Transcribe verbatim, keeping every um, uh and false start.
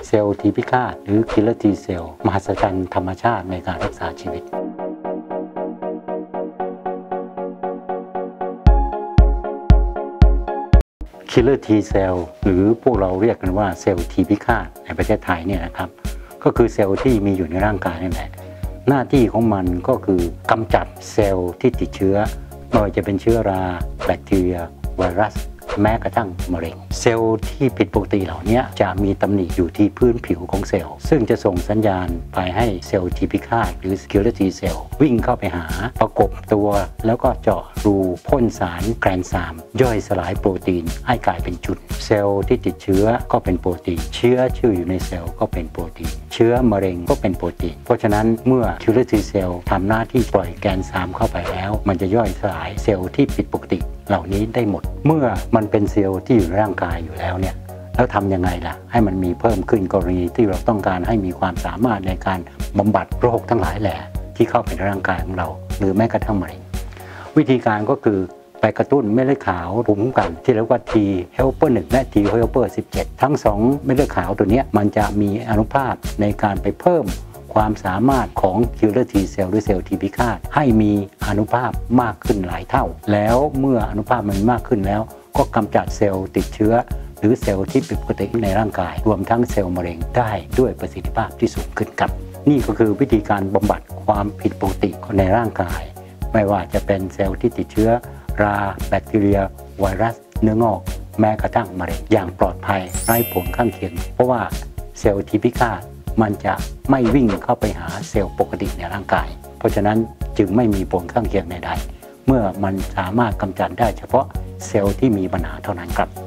เซลล์ทีพิฆาตหรือ Killer T Cell มหัศจรรย์ธรรมชาติในการรักษาชีวิตKiller T Cell หรือพวกเราเรียกกันว่าเซลล์ทีพิฆาตในประเทศไทยเนี่ยนะครับก็คือเซลล์ที่มีอยู่ในร่างกายนั่นแหละหน้าที่ของมันก็คือกำจัดเซลล์ที่ติดเชื้อไม่ว่าจะเป็นเชื้อราแบคทีเรียไวรัสแม้กระทั่งมะเร็งเซลล์ที่ผิดปกติเหล่านี้จะมีตำหนิอยู่ที่พื้นผิวของเซลล์ซึ่งจะส่งสัญญาณไปให้เซลล์ทีพิฆาตหรือ Killer T Cell วิ่งเข้าไปหาประกบตัวแล้วก็เจาะรูพ่นสารแกรนซามย่อยสลายโปรตีนให้กลายเป็นจุดเซลล์ที่ติดเชื้อก็เป็นโปรตีนเชื้อชื่ออยู่ในเซลล์ก็เป็นโปรตีนเชื้อมะเร็งก็เป็นโปรตีนเพราะฉะนั้นเมื่อ Killer T Cell ทำหน้าที่ปล่อยแกนซามเข้าไปแล้วมันจะย่อยสลายเซลล์ที่ผิดปกติเหล่านี้ได้หมดเมื่อมันเป็นเซลล์ที่อยู่ในร่างกายอยู่แล้วเนี่ยแล้วทำยังไงล่ะให้มันมีเพิ่มขึ้นกรณีที่เราต้องการให้มีความสามารถในการบำบัดโรคทั้งหลายแหล่ที่เข้าไปในร่างกายของเราหรือแม้กระทั่งมะเร็งวิธีการก็คือไปกระตุ้นเม็ดเลือดขาวภูมิคุ้มกันที่เรียกว่า T helper หนึ่งและ T helper สิบเจ็ดทั้งสองเม็ดเลือดขาวตัวนี้มันจะมีอานุภาพในการไปเพิ่มความสามารถของ Killer T Cell หรือเซลล์ทีพิฆาตให้มีอานุภาพมากขึ้นหลายเท่าแล้วเมื่ออานุภาพมันมากขึ้นแล้วก็กำจัดเซลล์ติดเชื้อหรือเซลล์ที่ผิดปกติในร่างกายรวมทั้งเซลล์มะเร็งได้ด้วยประสิทธิภาพที่สูงขึ้นครับนี่ก็คือวิธีการบำบัดความผิดปกติในร่างกายไม่ว่าจะเป็นเซลล์ที่ติดเชื้อราแบคทีเรียไวรัสเนื้องอกแม้กระทั่งมะเร็งอย่างปลอดภัยไร้ผลข้างเคียงเพราะว่าเซลล์ทีพิฆาตมันจะไม่วิ่งเข้าไปหาเซลล์ปกติในร่างกายเพราะฉะนั้นจึงไม่มีผลข้างเคียงใดๆเมื่อมันสามารถกำจัดได้เฉพาะเซลล์ที่มีปัญหาเท่านั้นครับ